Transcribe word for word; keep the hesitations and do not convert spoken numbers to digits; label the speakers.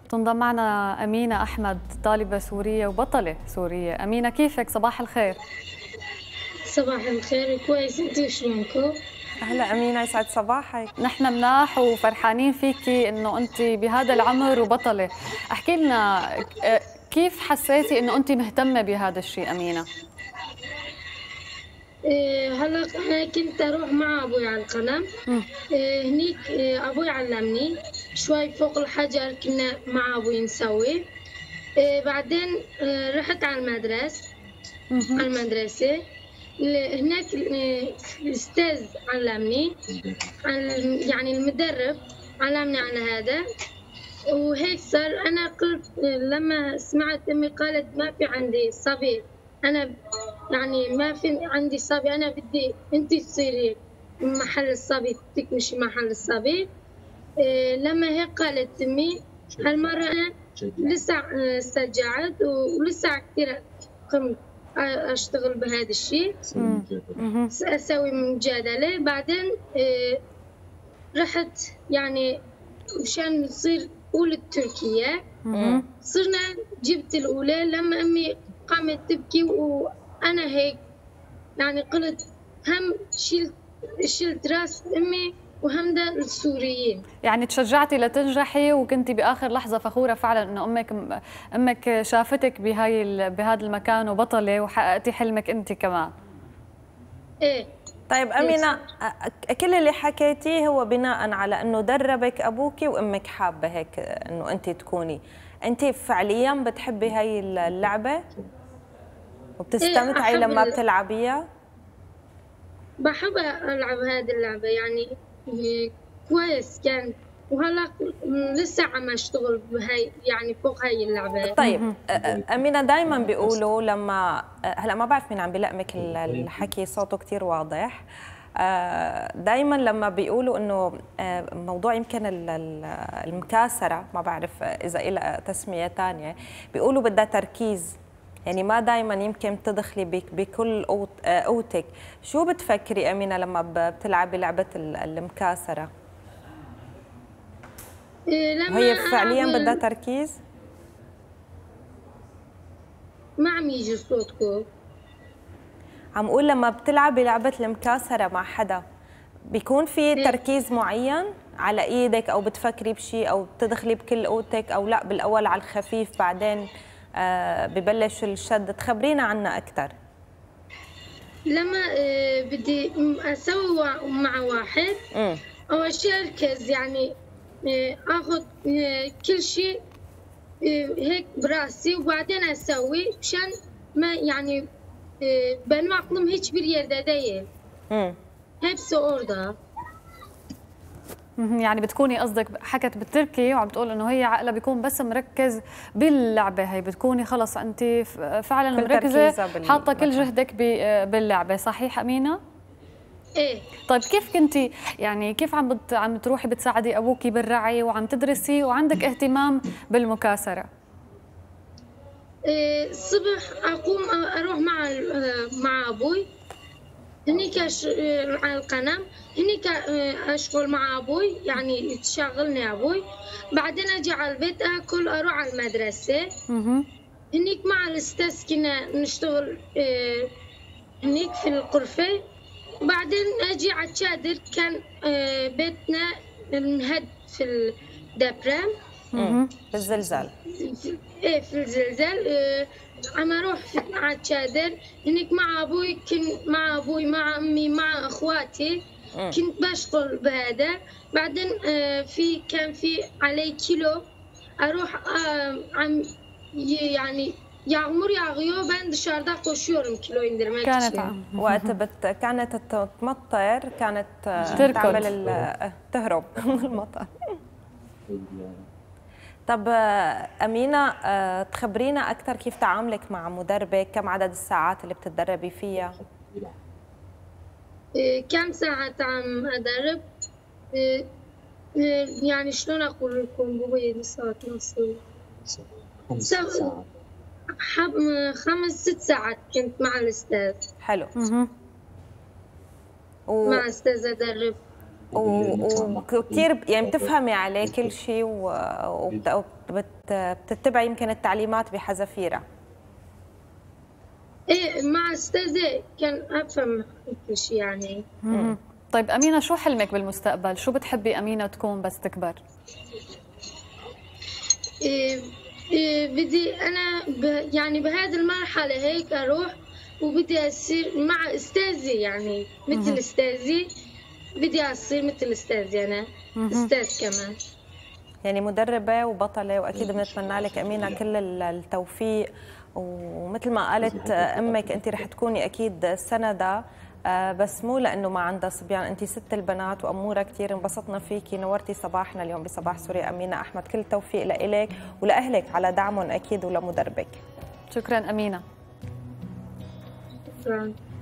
Speaker 1: تنضم معنا أمينة أحمد، طالبة سورية وبطلة سورية. أمينة كيفك؟ صباح الخير.
Speaker 2: صباح الخير، كويس. انتوا شلونكم؟
Speaker 3: هلا أمينة، يسعد صباحك.
Speaker 1: نحن مناح وفرحانين فيكي إنه أنت بهذا العمر وبطلة. احكي لنا كيف حسيتي إنه أنت مهتمة بهذا الشيء أمينة؟
Speaker 2: إيه هلا انا كنت اروح مع ابوي على القلم. إيه هنيك إيه ابوي علمني شوي فوق الحجر، كنا مع ابوي نسوي. إيه بعدين إيه رحت على المدرسة على المدرسة هناك. الأستاذ علمني، يعني المدرب علمني على هذا، وهيك صار. أنا قلت لما سمعت أمي قالت ما في عندي صبي، أنا يعني ما في عندي صبي، أنا بدي أنت تصيري محل الصبي، تكمشي محل الصبي. لما هيك قالت أمي هالمرة أنا لسه سجعت ولسه كثير قمت اشتغل بهذا الشيء، اسوي مجادله. بعدين رحت يعني مشان نصير اولى تركيا، صرنا جبت الاولى. لما امي قامت تبكي وانا هيك يعني قلت هم شلت شلت راس امي وهم ده السوريين.
Speaker 1: يعني تشجعتي لتنجحي وكنتي باخر لحظه فخوره فعلا انه امك امك شافتك بهاي بهذا المكان وبطله وحققتي حلمك انت كمان.
Speaker 2: ايه.
Speaker 3: طيب أمينة، كل اللي حكيتيه هو بناء على انه دربك ابوك وامك حابه هيك انه انت تكوني. انت فعليا بتحبي هاي اللعبه وبتستمتعي
Speaker 2: إيه
Speaker 3: لما بتلعبيها؟
Speaker 2: بحب العب هذه اللعبه، يعني كويس كان، وهلا لسه عم اشتغل بهي يعني فوق هي اللعبه.
Speaker 3: طيب أمينة، دائما بيقولوا لما هلا ما بعرف مين عم بلقمك الحكي، صوته كثير واضح. دائما لما بيقولوا انه موضوع يمكن المكاسره، ما بعرف اذا لها تسميه ثانيه، بيقولوا بدها تركيز، يعني ما دائما يمكن تدخلي بكل قوتك. شو بتفكري أمينة لما بتلعبي لعبة المكاسرة؟ وهي فعليا بدها تركيز؟
Speaker 2: ما عم يجي صوتكم.
Speaker 3: عم اقول لما بتلعبي لعبة المكاسرة مع حدا بيكون في تركيز معين على ايدك، او بتفكري بشيء، او بتدخلي بكل قوتك، او لا بالاول على الخفيف بعدين آه ببلش الشد؟ تخبرينا عنها أكثر.
Speaker 2: لما آه بدي أسوي مع واحد، م. أول شيء أركز، يعني آه أخذ آه كل شيء آه هيك براسي، وبعدين أسوي مشان ما يعني آه بين ما أقلم هيك باليردادية. هيك سؤوردا.
Speaker 1: يعني بتكوني قصدك حكت بالتركي وعم بتقول انه هي عقلها بيكون بس مركز باللعبه، هي بتكوني خلص انت فعلا مركزه حاطه كل جهدك باللعبه، صحيح امينه؟
Speaker 2: ايه.
Speaker 1: طيب كيف كنتي يعني كيف عم بت عم تروحي بتساعدي ابوكي بالرعي وعم تدرسي وعندك اهتمام بالمكاسره؟
Speaker 2: إيه الصبح اقوم اروح مع مع ابوي هنيك على القنم، هنيك اشتغل مع ابوي، يعني يشغلني ابوي. بعدين اجي على البيت اكل، اروح على المدرسه. هنيك مع الاستاذ كنا نشتغل هنيك في الغرفه. بعدين اجي على الشادر، كان بيتنا نهد في الدبرم
Speaker 3: في الزلزال.
Speaker 2: ايه في الزلزال. عم اروح على الشادر هنيك مع ابوي، كنت مع ابوي مع امي مع اخواتي، كنت بشتغل بهذا. بعدين في كان في علي كيلو اروح عم يعني يعمر ياغيو بند شاردا قشيورم كيلو يندرمك.
Speaker 3: كانت وقت بت كانت تمطر، كانت تعمل تهرب المطر. طب أمينة، تخبرينا أكثر كيف تعاملك مع مدربك؟ كم عدد الساعات اللي بتتدربي فيها؟
Speaker 2: كم ساعات عم أدرب؟ يعني شلون أقول لكم بوي ساعات نصي؟ خمس ست ساعات كنت مع الأستاذ.
Speaker 3: حلو.
Speaker 2: و... مع أستاذ أدرب.
Speaker 3: وكثير يعني بتفهمي عليه كل شيء، بتتبع يمكن التعليمات بحذافيرها.
Speaker 2: ايه مع استاذة كان افهم كل شيء يعني.
Speaker 1: مم. طيب أمينة، شو حلمك بالمستقبل؟ شو بتحبي أمينة تكون بس تكبر؟
Speaker 2: إيه إيه بدي أنا ب يعني بهذه المرحلة هيك أروح وبدي أصير مع أستاذي، يعني مثل أستاذي، بدي أصير مثل أستاذي أنا، أستاذ كمان.
Speaker 3: يعني مدربة وبطلة، وأكيد بنتمنى لك أمينة كل التوفيق، ومثل ما قالت أمك أنت رح تكوني أكيد سندة، بس مو لأنه ما عندها صبيان، أنت ست البنات وأمورة كثير. انبسطنا فيكي، نورتي صباحنا اليوم بصباح سوريا أمينة أحمد. كل التوفيق لإلك ولأهلك على دعمهم أكيد ولمدربك.
Speaker 1: شكرا أمينة.
Speaker 2: شكرا.